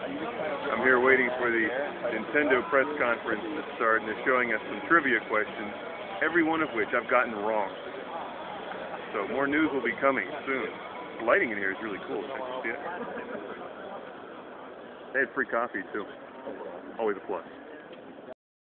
I'm here waiting for the Nintendo press conference to start, and they're showing us some trivia questions, every one of which I've gotten wrong. So more news will be coming soon. The lighting in here is really cool. Can you see it? They had free coffee too. Always a plus.